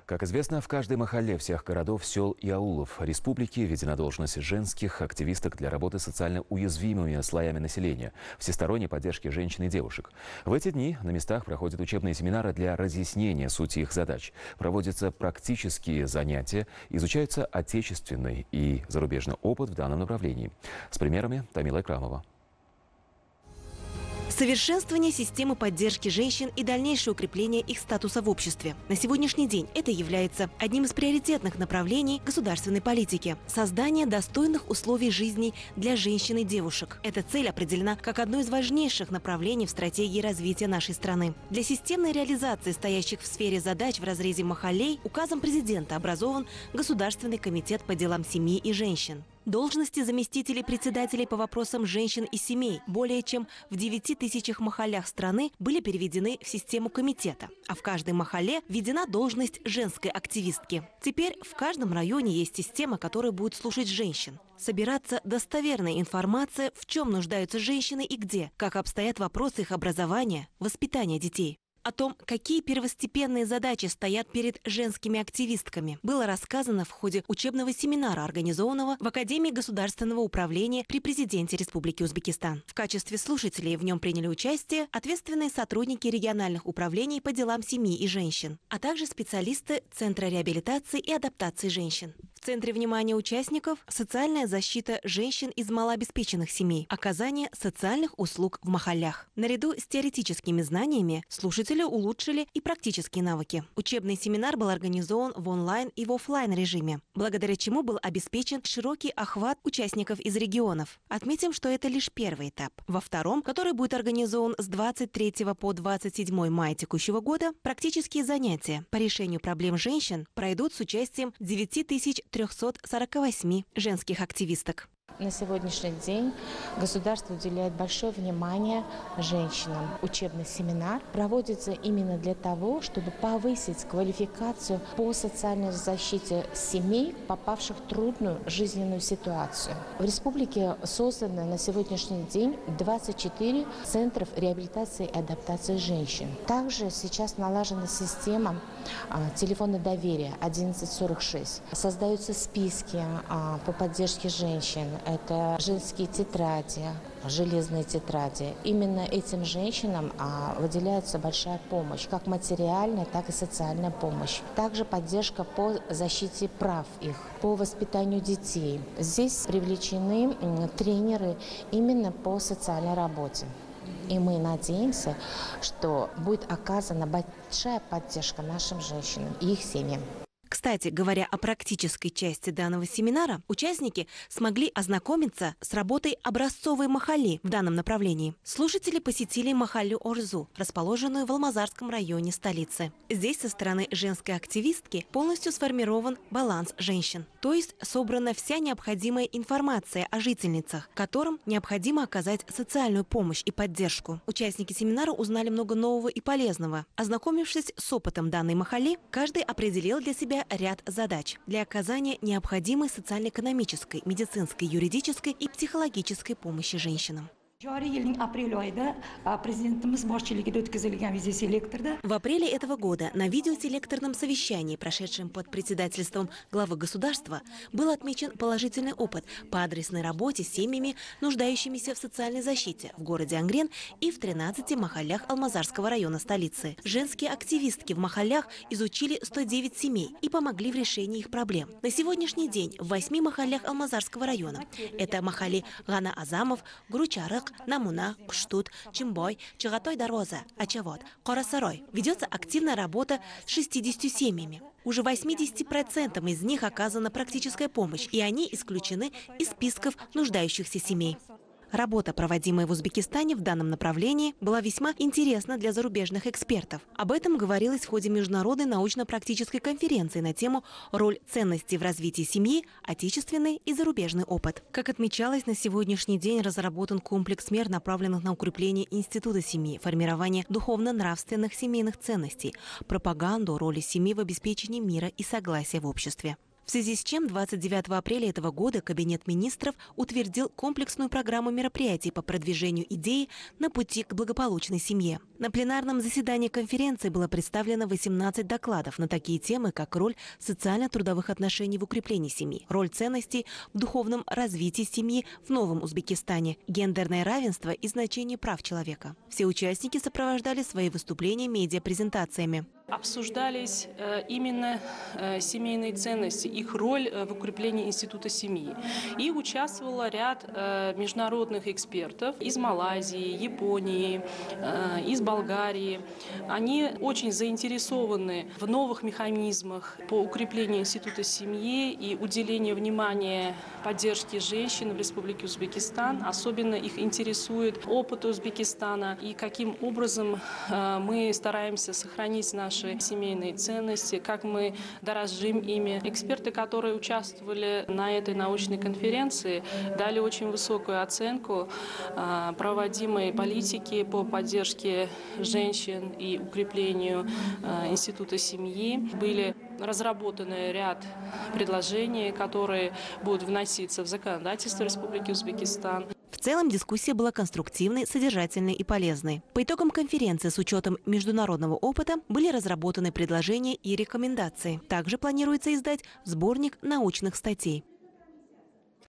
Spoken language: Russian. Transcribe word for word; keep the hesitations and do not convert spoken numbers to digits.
Как известно, в каждой махалле всех городов, сел и аулов республики введена должность женских активисток для работы с социально уязвимыми слоями населения, всесторонней поддержки женщин и девушек. В эти дни на местах проходят учебные семинары для разъяснения сути их задач. Проводятся практические занятия, изучаются отечественный и зарубежный опыт в данном направлении. С примерами Тамила Экрамова. Совершенствование системы поддержки женщин и дальнейшее укрепление их статуса в обществе. На сегодняшний день это является одним из приоритетных направлений государственной политики – создание достойных условий жизни для женщин и девушек. Эта цель определена как одно из важнейших направлений в стратегии развития нашей страны. Для системной реализации стоящих в сфере задач в разрезе махаллей указом президента образован Государственный комитет по делам семьи и женщин. Должности заместителей председателей по вопросам женщин и семей более чем в девяти тысячах махаллях страны были переведены в систему комитета, а в каждой махалле введена должность женской активистки. Теперь в каждом районе есть система, которая будет слушать женщин. Собираться достоверная информация, в чем нуждаются женщины и где, как обстоят вопросы их образования, воспитания детей. О том, какие первостепенные задачи стоят перед женскими активистками, было рассказано в ходе учебного семинара, организованного в Академии государственного управления при президенте Республики Узбекистан. В качестве слушателей в нем приняли участие ответственные сотрудники региональных управлений по делам семьи и женщин, а также специалисты Центра реабилитации и адаптации женщин. В центре внимания участников – социальная защита женщин из малообеспеченных семей, оказание социальных услуг в махаллях. Наряду с теоретическими знаниями слушатели улучшили и практические навыки. Учебный семинар был организован в онлайн и в офлайн режиме, благодаря чему был обеспечен широкий охват участников из регионов. Отметим, что это лишь первый этап. Во втором, который будет организован с двадцать третьего по двадцать седьмое мая текущего года, практические занятия по решению проблем женщин пройдут с участием девяти тысяч трёхсот сорока восьми женских активисток. На сегодняшний день государство уделяет большое внимание женщинам. Учебный семинар проводится именно для того, чтобы повысить квалификацию по социальной защите семей, попавших в трудную жизненную ситуацию. В республике создано на сегодняшний день двадцать четыре центров реабилитации и адаптации женщин. Также сейчас налажена система а, телефона доверия одиннадцать сорок шесть. Создаются списки а, по поддержке женщин. Это женские тетради, железные тетради. Именно этим женщинам а, выделяется большая помощь, как материальная, так и социальная помощь. Также поддержка по защите прав их, по воспитанию детей. Здесь привлечены м, тренеры именно по социальной работе. И мы надеемся, что будет оказана большая поддержка нашим женщинам и их семьям. Кстати, говоря о практической части данного семинара, участники смогли ознакомиться с работой образцовой махалли в данном направлении. Слушатели посетили махаллю Орзу, расположенную в Алмазарском районе столицы. Здесь со стороны женской активистки полностью сформирован баланс женщин. То есть собрана вся необходимая информация о жительницах, которым необходимо оказать социальную помощь и поддержку. Участники семинара узнали много нового и полезного. Ознакомившись с опытом данной махалли, каждый определил для себя ряд задач для оказания необходимой социально-экономической, медицинской, юридической и психологической помощи женщинам. В апреле этого года на видеоселекторном совещании, прошедшем под председательством главы государства, был отмечен положительный опыт по адресной работе с семьями, нуждающимися в социальной защите в городе Ангрен и в тринадцати махаллях Алмазарского района столицы. Женские активистки в махаллях изучили сто девять семей и помогли в решении их проблем. На сегодняшний день в восьми махаллях Алмазарского района – это махалли Гана Азамов, Гручарык, Намуна, Куштут, Чимбой, Чагатой Дароза, Ачавод, Коросарой. Ведется активная работа с шестьюдесятью семьями. Уже восьмидесяти процентам из них оказана практическая помощь, и они исключены из списков нуждающихся семей. Работа, проводимая в Узбекистане в данном направлении, была весьма интересна для зарубежных экспертов. Об этом говорилось в ходе международной научно-практической конференции на тему «Роль ценностей в развитии семьи. Отечественный и зарубежный опыт». Как отмечалось, на сегодняшний день разработан комплекс мер, направленных на укрепление института семьи, формирование духовно-нравственных семейных ценностей, пропаганду роли семьи в обеспечении мира и согласия в обществе. В связи с чем двадцать девятого апреля этого года Кабинет министров утвердил комплексную программу мероприятий по продвижению идеи на пути к благополучной семье. На пленарном заседании конференции было представлено восемнадцать докладов на такие темы, как роль социально-трудовых отношений в укреплении семьи, роль ценностей в духовном развитии семьи в новом Узбекистане, гендерное равенство и значение прав человека. Все участники сопровождали свои выступления медиапрезентациями. Обсуждались э, именно э, семейные ценности, их роль э, в укреплении института семьи. И участвовало ряд э, международных экспертов из Малайзии, Японии, э, из Болгарии. Они очень заинтересованы в новых механизмах по укреплению института семьи и уделению внимания поддержке женщин в Республике Узбекистан. Особенно их интересует опыт Узбекистана и каким образом э, мы стараемся сохранить наши семейные ценности, как мы дорожим ими. Эксперты, которые участвовали на этой научной конференции, дали очень высокую оценку э, проводимой политики по поддержке женщин и укреплению э, института семьи. Были разработаны ряд предложений, которые будут вноситься в законодательство Республики Узбекистан. В целом дискуссия была конструктивной, содержательной и полезной. По итогам конференции с учетом международного опыта были разработаны предложения и рекомендации. Также планируется издать сборник научных статей.